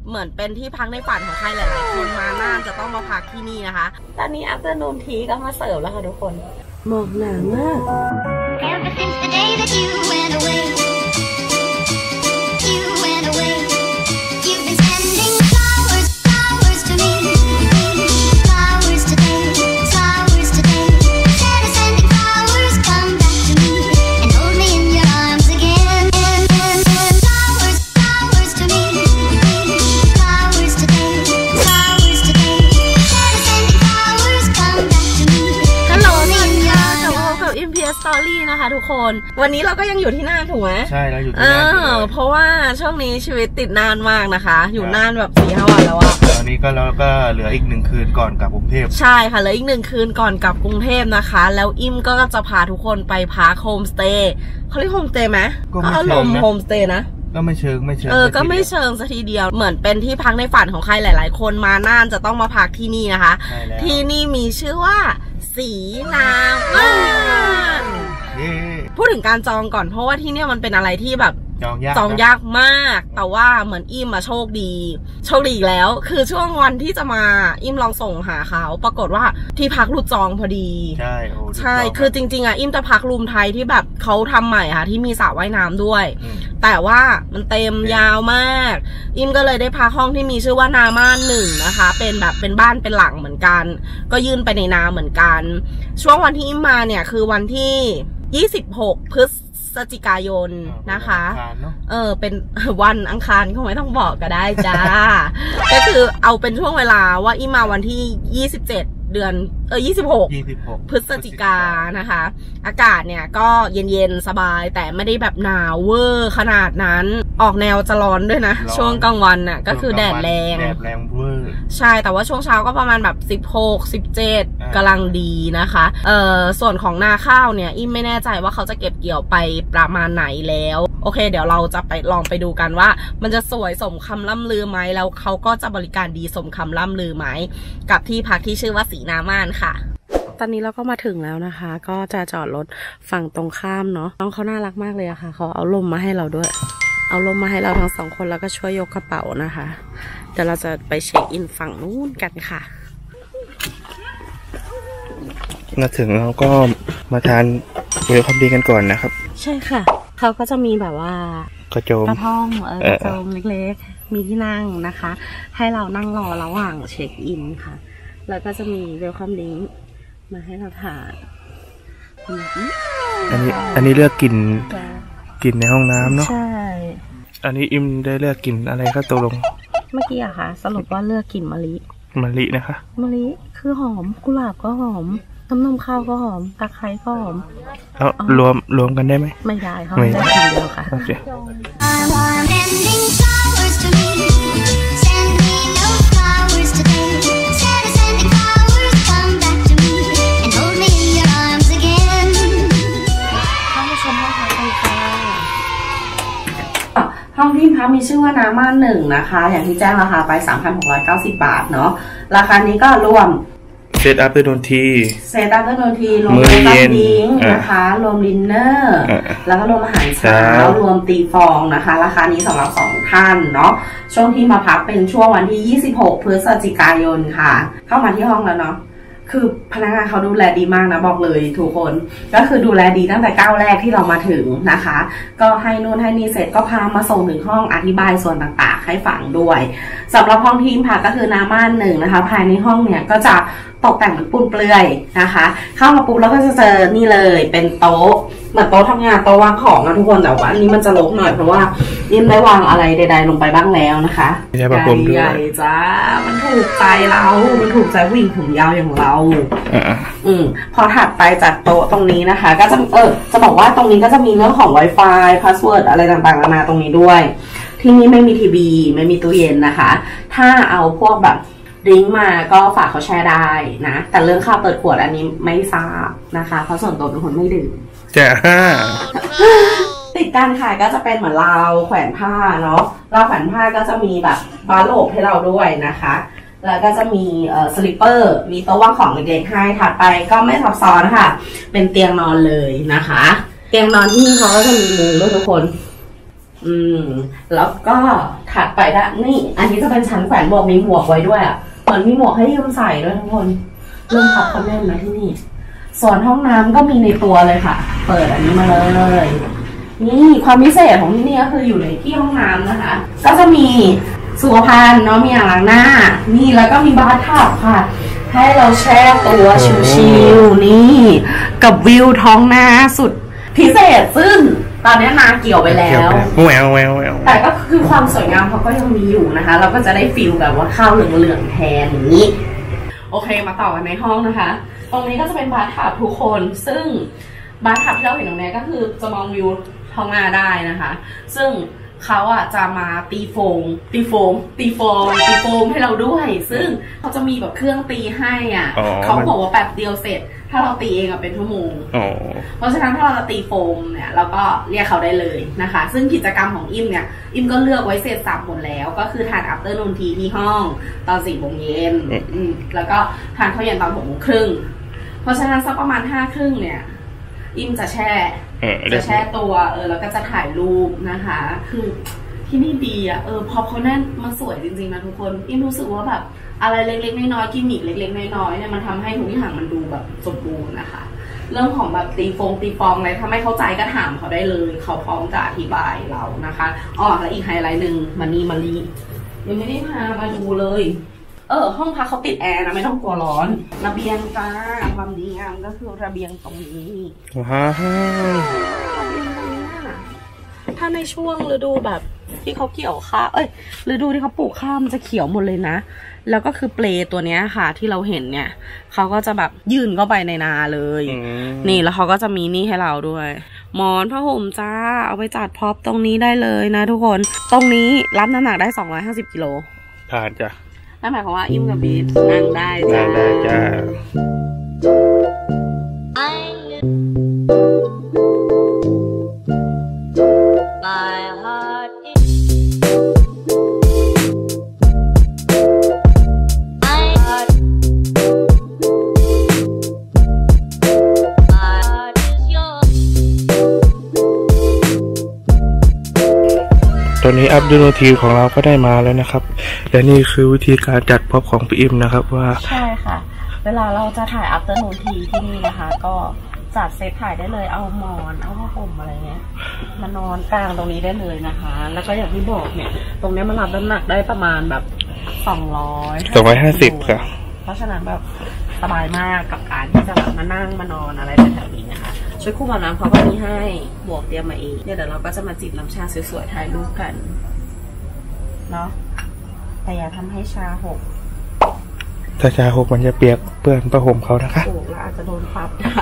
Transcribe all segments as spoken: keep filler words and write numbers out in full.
เหมือนเป็นที่พักในฝันของใครหลายๆคนมาน่านจะต้องมาพักที่นี่นะคะตอนนี้อัฟเตอร์นูนทีก็มาเสิร์ฟแล้วค่ะทุกคนหมอกหนามากสตอรี่นะคะทุกคนวันนี้เราก็ยังอยู่ที่น่านถูกไหมใช่เราอยู่ที่น่านเพราะว่าช่วงนี้ชีวิตติดน่านมากนะคะอยู่น่านแบบสี่ห้าวันแล้วอะตอนนี้ก็เราก็เหลืออีกหนึ่งคืนก่อนกลับกรุงเทพใช่ค่ะเหลืออีกหนึ่งคืนก่อนกลับกรุงเทพนะคะแล้วอิมก็จะพาทุกคนไปพักโฮมสเตย์เขาเรียกโฮมสเตย์ไหมก็อารมณ์โฮมสเตย์นะก็ไม่เชิงไม่เชิงเออก็ไม่เชิงสักทีเดียวเหมือนเป็นที่พักในฝันของใครหลายๆคนมาน่านจะต้องมาพักที่นี่นะคะที่นี่มีชื่อว่าสีน้ำม่านพูดถึงการจองก่อนเพราะว่าที่เนี่ยมันเป็นอะไรที่แบบจองยากจองยากมากแต่ว่าเหมือนอิมมาโชคดีโชคดีอีกแล้วคือช่วงวันที่จะมาอิมลองส่งหาเขาปรากฏว่าที่พักรูดจองพอดีใช่ใช่คือจริงๆอ่ะอิมจะพักรูมไทยที่แบบเขาทำใหม่ค่ะที่มีสระว่ายน้ำด้วยแต่ว่ามันเต็มยาวมากอิมก็เลยได้พักห้องที่มีชื่อว่านาม่านหนึ่งนะคะเป็นแบบเป็นบ้านเป็นหลังเหมือนกันก็ยื่นไปในนาเหมือนกันช่วงวันที่อิมมาเนี่ยคือวันที่ยี่สิบหกพฤศจิกายนนะคะเออเป็นวันอังคารก็ไม่ต้องบอกก็ได้จ้า ก็คือเอาเป็นช่วงเวลาว่าอิมมาวันที่ยี่สิบเจ็ดเดือนเออยี่สิบหกพฤศจิกานะคะอากาศเนี่ยก็เย็นๆสบายแต่ไม่ได้แบบหนาวเวอร์ขนาดนั้นออกแนวจะร้อนด้วยนะช่วงกลางวันน่ะก็คือแดดแรงแดดแรงเวอร์ใช่แต่ว่าช่วงเช้าก็ประมาณแบบสิบหก สิบเจ็ดกำลังดีนะคะเอ่อส่วนของนาข้าวเนี่ยอิมไม่แน่ใจว่าเขาจะเก็บเกี่ยวไปประมาณไหนแล้วโอเคเดี๋ยวเราจะไปลองไปดูกันว่ามันจะสวยสมคำล่ำลือไหมแล้วเขาก็จะบริการดีสมคำล่ำลือไหมกับที่พักที่ชื่อว่าสีน้ำม่านค่ะตอนนี้เราก็มาถึงแล้วนะคะก็จะจอดรถฝั่งตรงข้ามเนาะน้องเขาน่ารักมากเลยอะค่ะเขาเอาลมมาให้เราด้วยเอาลมมาให้เราทั้งสองคนแล้วก็ช่วยยกกระเป๋านะคะเดี๋ยวเราจะไปเช็คอินฝั่งนู้นกันค่ะมาถึงเราก็มาทานเวลคัมดริงกันก่อนนะครับใช่ค่ะเขาก็จะมีแบบว่ากระโจมกระท่อมเออกระโจมเล็กๆมีที่นั่งนะคะให้เรานั่งรอระหว่างเช็คอินค่ะแล้วก็จะมีเวลคัมดริงมาให้เราทานอันนี้อันนี้เลือกกินกินในห้องน้ำเนาะใช่อันนี้อิมได้เลือกกินอะไรก็ตกลงเมื่อกี้อะค่ะสรุปว่าเลือกกินมะลิมะลินะคะมะลิคือหอมกุหลาบก็หอมน้ำนมข้าวก็หอมตะไคร้ก็หอมเอารวมรวมกันได้ไหมไม่ได้เขาไม่ได้กินเดียวค่ะโอเคห้องที่พักมีชื่อว่าน้ำม่านหนึ่งนะคะอย่างที่แจ้งราคาไป สามพันหกร้อยเก้าสิบ บาทเนาะราคานี้ก็รวมเซตอัพด้วยดนตรีเซตอัพด้วยดนตรีรวมมื้อเย็นนะคะรวมดินเนอร์แล้วก็รวมอาหารเช้ารวมตีฟองนะคะราคานี้สำหรับสองท่านเนาะช่วงที่มาพักเป็นช่วงวันที่ยี่สิบหกพฤศจิกายนค่ะเข้ามาที่ห้องแล้วเนาะคือพนักงานเขาดูแลดีมากนะบอกเลยทุกคนก็คือดูแลดีตั้งแต่ก้าวแรกที่เรามาถึงนะคะก็ให้นู่นให้นี่เสร็จก็พามาส่งถึงห้องอธิบายส่วนต่างๆให้ฟังด้วยสำหรับห้องที่พักก็คือน้ำม่านหนึ่งนะคะภายในห้องเนี่ยก็จะตกแต่งเหมือนปูนเปลื่อยนะคะเข้ามาปุ๊บแล้วก็จะเจอนี่เลยเป็นโต๊ะเหมือนโต๊ะทำงานโต๊ะวางของนะทุกคนแต่ว่าอันนี้มันจะรกหน่อยเพราะว่านิ่มได้วางอะไรใดๆลงไปบ้างแล้วนะคะใหญ่ใหญ่จ้ามันถูกใจเรามันถูกใจผู้หญิงผมยาวอย่างเราอืมพอถัดไปจากโต๊ะตรงนี้นะคะก็จะเออจะบอกว่าตรงนี้ก็จะมีเรื่องของ Wi-Fi พาสเวิร์ดอะไรต่างๆนานาตรงนี้ด้วยที่นี่ไม่มีทีวีไม่มีตู้เย็นนะคะถ้าเอาพวกแบบดริงก์มาก็ฝากเขาแชร์ได้นะแต่เรื่องค่าเปิดขวดอันนี้ไม่ทราบนะคะเพราะส่วนตัวเป็นคนไม่ดื่มจ้าติดกันค่ะก็จะเป็นเหมือนราวแขวนผ้าเนาะราวแขวนผ้าก็จะมีแบบบาร์โลบให้เราด้วยนะคะแล้วก็จะมีเอ่อสลิปเปอร์มีโต๊ะวางของเล็กๆให้ถัดไปก็ไม่ซับซ้อนค่ะเป็นเตียงนอนเลยนะคะเตียงนอนที่นี่เขาก็จะมีมุ้งด้วยทุกคนอืมแล้วก็ถัดไปด้านนี่อันนี้จะเป็นชั้นแขวนหมวกมีหมวกไว้ด้วยอ่ะเหมือนมีหมวกให้ยืมใส่ด้วยทุกคนเริ่มพับเขาแน่นนะที่นี่ส่วนห้องน้ำก็มีในตัวเลยค่ะเปิดอันนี้มาเลยนี่ความพิเศษของที่นี่ก็คืออยู่ในที่ห้องน้ำนะคะก็จะมีสุขภัณฑ์เนาะมีอ่างล้างหน้านี่แล้วก็มีบาร์ทับค่ะให้เราแช่ตัวชิวๆนี่กับวิวท้องนาสุดพิเศษซึ่งตอนนี้นาเกี่ยวไปแล้วแววแววแววแต่ก็คือความสวยงามเขาก็ยังมีอยู่นะคะเราก็จะได้ฟิลแบบว่าข้าวเหลืองๆแทนอย่างนี้โอเคมาต่อกันในห้องนะคะตรงนี้ก็จะเป็นบาร์ทับทุกคนซึ่งบาร์ทับที่เราเห็นตรงนี้ก็คือจะมองวิวท้องนาได้นะคะซึ่งเขาอ่ะจะมาตีโฟมตีโฟมตีโฟมตีโฟมให้เราด้วยซึ่งเขาจะมีแบบเครื่องตีให้อ่ะเขาบอกว่าแป๊บเดียวเสร็จถ้าเราตีเองอ่ะเป็นชั่วโมงเพราะฉะนั้นถ้าเราจะตีโฟมเนี่ยเราก็เรียกเขาได้เลยนะคะซึ่งกิจกรรมของอิมเนี่ยอิมก็เลือกไว้เสร็จสับหมดแล้วก็คือทาน afternoon tea ที่ห้องตอนสี่โมงเย็นแล้วก็ทานข้าวเย็นตอนหกโมงครึ่งเพราะฉะนั้นสักประมาณห้าครึ่งเนี่ยอิมจะแช่จะแช่ตัวเออแล้วก็จะถ่ายรูปนะคะคือที่นี่ดีอ่ะเออพอเขาแน่นมาสวยจริงๆนะทุกคนอิมรู้สึกว่าแบบอะไรเล็กๆน้อยๆกิมมิคเล็กๆน้อยๆเนี่ยมันทำให้ทุกอย่างมันดูแบบสมบูรณ์นะคะเรื่องของแบบตีฟงตีฟองอะไรถ้าไม่เข้าใจก็ถามเขาได้เลยเขาพร้อมจะอธิบายเรานะคะอ๋อและอีกไฮไลท์หนึ่งมานี่มาลียังไม่ได้พามาดูเลยเออห้องพักเขาติดแอร์นะไม่ต้องกลัวร้อนระเบียงจ้าความดีงามก็คือระเบียงตรงนี้ว้าวถ้าในช่วงฤดูแบบที่เขาเกี่ยวข้าวเอ้ยฤดูที่เขาปลูกข้าวมันจะเขียวหมดเลยนะแล้วก็คือเปลตัวเนี้ยค่ะที่เราเห็นเนี่ยเขาก็จะแบบยื่นเข้าไปในนาเลยนี่แล้วเขาก็จะมีนี่ให้เราด้วยหมอนผ้าห่มจ้าเอาไปจัดพร็อพตรงนี้ได้เลยนะทุกคนตรงนี้รับน้ำหนักได้สองร้อยห้าสิบกิโลผ่านจ้ะนั่นหมายความว่าอิมกับบีทนั่งได้จ้านั่งได้จ้าตอนนี้อัพดูโนทีของเราก็ได้มาแล้วนะครับและนี่คือวิธีการจัดพ็อปของพี่อิมนะครับว่าใช่ค่ะเวลาเราจะถ่ายอัพดูโนทีที่นี่นะคะก็จัดเซตถ่ายได้เลยเอาหมอนเอาผ้าห่มอะไรเงี้ยมานอนกลางตรงนี้ได้เลยนะคะแล้วก็อย่างที่บอกเนี่ยตรงนี้มันรับน้ำหนักได้ประมาณแบบสองร้อยสองร้อยห้าสิบค่ะเพราะฉะนั้นแบบสบายมากกับการที่จะแบบมานั่งมานอนอะไรแถวนี้นะคะชุดคู่กับน้ำเขาก็มีให้บวกเตรียมมาเองเดี๋ยวเราก็จะมาจิบน้ำชาสวยๆถ่ายรูปกันเนาะแต่อย่าทำให้ชาหกถ้าชาหกมันจะเปียกเปื้อนผ้าห่มเขานะคะโอ้แล้วอาจจะโดนปรับได้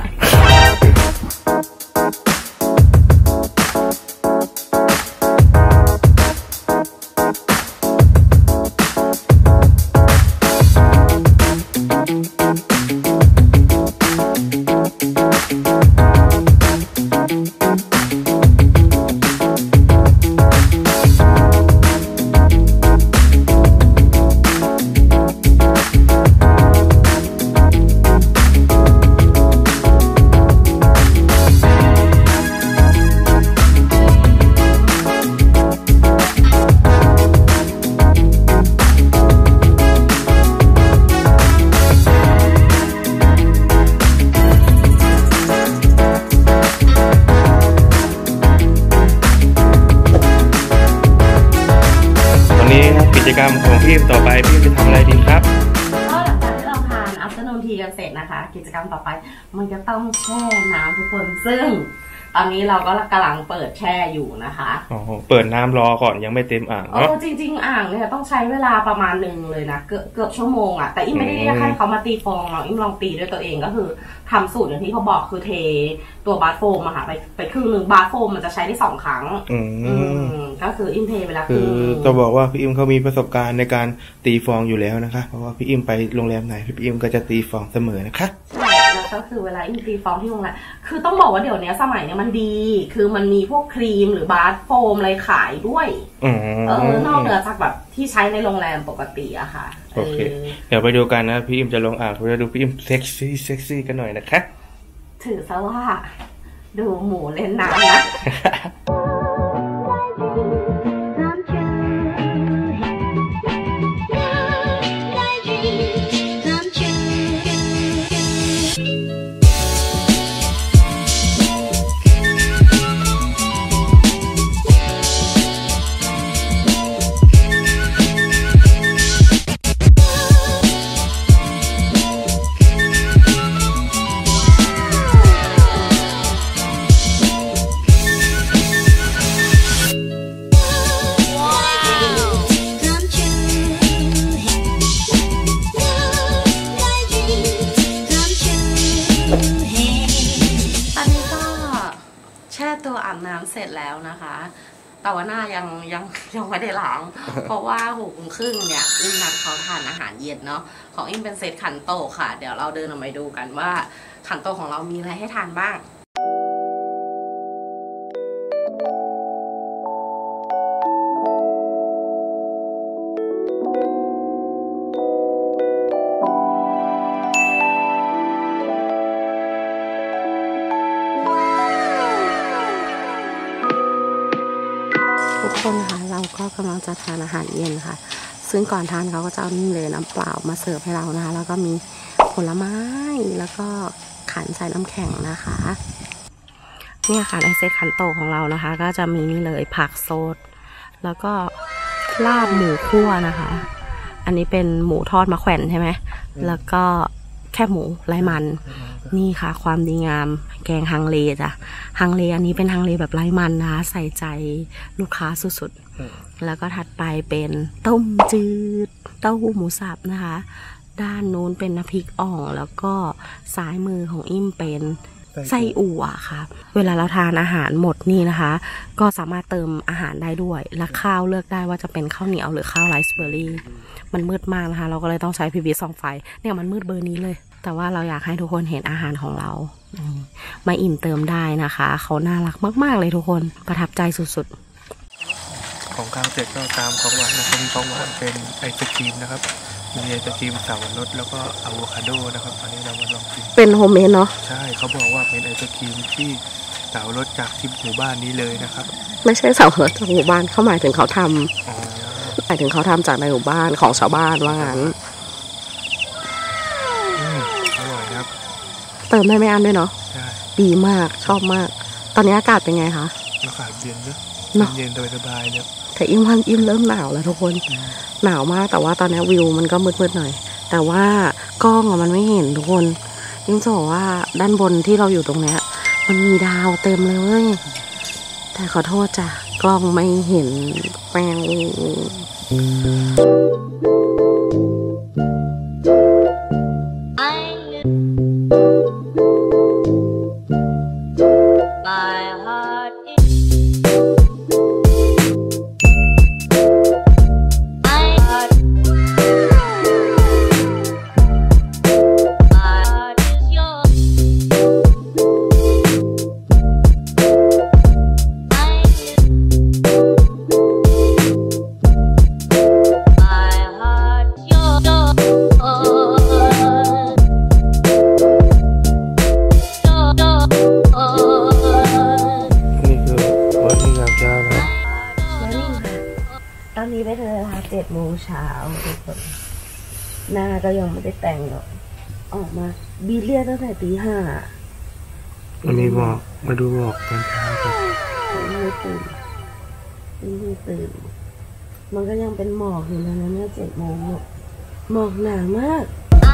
กิจกรรมของพี่ต่อไปพี่จะทำอะไรดีครับก็หลังจากที่เราทานอัพเตอร์นูนทีกันเสร็จนะคะกิจกรรมต่อไปมันจะต้องแช่น้ำทุกคนซึ่งตอนนี้เราก็กำลังเปิดแช่อยู่นะคะอ๋อเปิดน้ำรอก่อนยังไม่เต็มอ่างเนาะจริงๆอ่างเนี่ยต้องใช้เวลาประมาณหนึ่งเลยนะเกือบเกือบชั่วโมงอ่ะแต่อิมไม่ได้เรียกให้เขามาตีฟองหรอกอิมลองตีด้วยตัวเองก็คือทำสูตรอย่างที่เขาบอกคือเทตัวบาร์โฟมอะค่ะไปไปครึ่งหนึ่งบาร์โฟมมันจะใช้ได้สองครั้งอืมก็คืออิมเทเวลาคือจะบอกว่าพี่อิมเขามีประสบการณ์ในการตีฟองอยู่แล้วนะคะเพราะว่าพี่อิมไปโรงแรมไหนพี่อิมก็จะตีฟองเสมอนะคะแล้วก็คือเวลาอิมตีฟองที่โรงแรมคือต้องบอกว่าเดี๋ยวนี้สมัยเนี้ยมันดีคือมันมีพวกครีมหรือบาร์โฟมอะไรขายด้วยเออนอกเหนือจากแบบที่ใช้ในโรงแรมปกติอะค่ะโอเคเดี๋ยวไปดูกันนะพี่อิมจะลงอ่างเราจะดูพี่อิมเซ็กซี่เซ็กซี่กันหน่อยนะคะถือซะว่าดูหมูเล่นน้ำนะำเสร็จแล้วนะคะแต่ว่าหน้ายังยังยังไม่ได้ล้าง เพราะว่าหกโมงครึ่งเนี่ยอิมนัดเขาทานอาหารเย็นเนาะของอิมเป็นเซตขันโตกค่ะเดี๋ยวเราเดินออกไปดูกันว่าขันโตกของเรามีอะไรให้ทานบ้างทุกคนค่ะเราก็กำลังจะทานอาหารเย็นค่ะซึ่งก่อนทานเขาก็จะเอานี่เลยน้ำเปล่ามาเสิร์ฟให้เรานะคะแล้วก็มีผลไม้แล้วก็ขันใส่น้ำแข็งนะคะเนี่ยค่ะในเซตขันโตของเรานะคะก็จะมีนี่เลยผักสดแล้วก็ลาบหมูคั่วนะคะอันนี้เป็นหมูทอดมะแขวนใช่ไหมแล้วก็แค่หมูไร้มันนี่ค่ะความดีงามแกงฮังเลจ้ะฮังเลอันนี้เป็นฮังเลแบบไร้มันนะคะใส่ใจลูกค้าสุดๆแล้วก็ถัดไปเป็นต้มจืดเต้าหู้หมูสับนะคะด้านนู้นเป็นน้ำพริกอ่องแล้วก็ซ้ายมือของอิ่มเป็นไส้อั่วค่ะเวลาเราทานอาหารหมดนี่นะคะก็สามารถเติมอาหารได้ด้วยและข้าวเลือกได้ว่าจะเป็นข้าวเหนียวหรือข้าวไรซ์เบอร์รี่มันมืดมากนะคะเราก็เลยต้องใช้พีวีส่องไฟเนี่ยมันมืดเบอร์นี้เลยแต่ว่าเราอยากให้ทุกคนเห็นอาหารของเรามาอิ่มเติมได้นะคะเขาน่ารักมากๆเลยทุกคนประทับใจสุดๆของข้าวเสร็จก็ตามของหวานนะครับมีของหวานเป็นไอศครีมนะครับมีไอศครีมเสาวรสแล้วก็อะโวคาโดนะครับอันนี้เรามาลองกินเป็นโฮมเมดเนาะใช่เขาบอกว่าเป็นไอศครีมที่เสาวรสจากที่หมู่บ้านนี้เลยนะครับไม่ใช่เสาวรสจากหมู่บ้านเขาหมายถึงเขาทำหมายถึงเขาทำจากในหมู่บ้านของชาวบ้านว่างั้นอร่อยครับเติมได้ไม่อั้นด้วยเนาะใช่ดีมากชอบมากตอนนี้อากาศเป็นไงคะอากาศเย็นเนอะเย็นสบายๆเนี่ยแต่อิ่มวันอิ่มเริ่มหนาวแล้วทุกคนหนาวมากแต่ว่าตอนนี้วิวมันก็มืดๆหน่อยแต่ว่ากล้องมันไม่เห็นทุกคนยิ่งจะบอกว่าด้านบนที่เราอยู่ตรงเนี้ยมันมีดาวเต็มเลยเว้ยแต่ขอโทษจ้ะกล้องไม่เห็นแปลงตอนนี้ไปเลยค่ะเจ็ดโมงเช้าทุกคนหน้าก็ยังไม่ได้แต่งหรอกออกมาบีเรียตั้งแต่ตีห้าวันนี้บอกมาดูบอกตอนเช้าครับไม่ตื่นไม่ตื่นมันก็ยังเป็นหมอกอยู่นะเนี่ยเจ็ดโมงหมอกหนามาก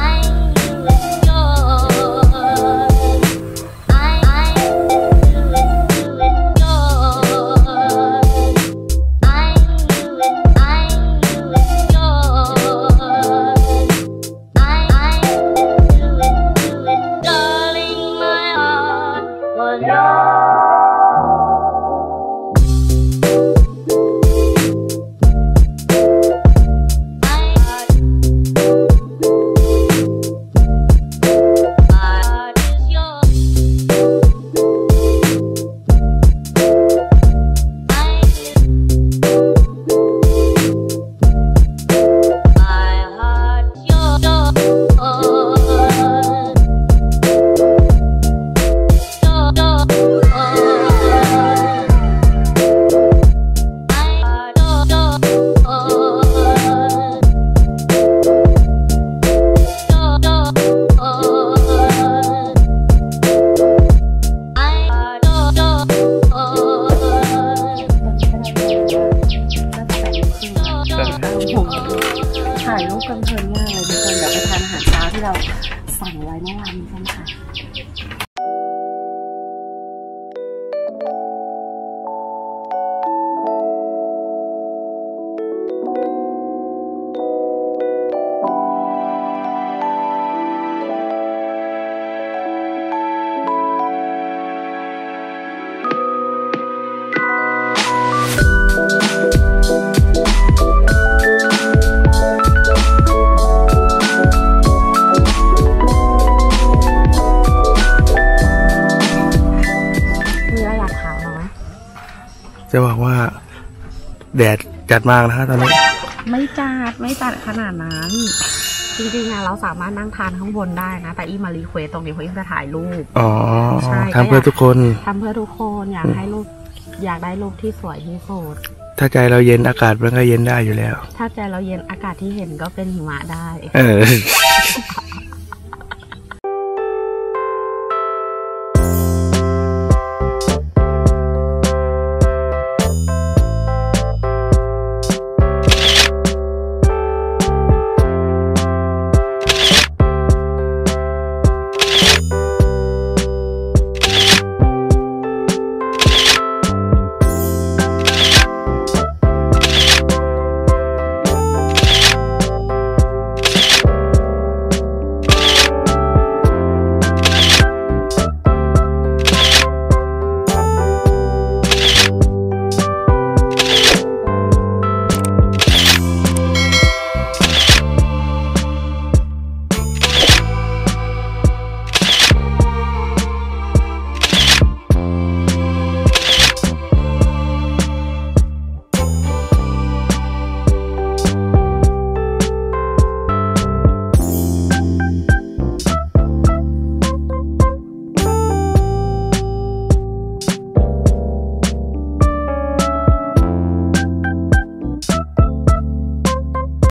ถ่ายรูปกันเพลินมากเลยทุกคนเดี๋ยวไปทานอาหารเช้าที่เราสั่งไว้เมื่อวานนี้กันค่ะจะบอกว่าแดดจัดมากนะฮะตอนนี้ไม่จัดไม่จัดขนาดนั้นจริงๆเราสามารถนั่งทานข้างบนได้นะแต่อีมารีเควสตรงนี้เพราะอีจะถ่ายรูปอ๋อใช่ทำเพื่อทุกคนทำเพื่อทุกคนอยากให้รูปอยากได้รูปที่สวยที่สุดถ้าใจเราเย็นอากาศมันก็เย็นได้อยู่แล้วถ้าใจเราเย็นอากาศที่เห็นก็เป็นหิมะได้เออ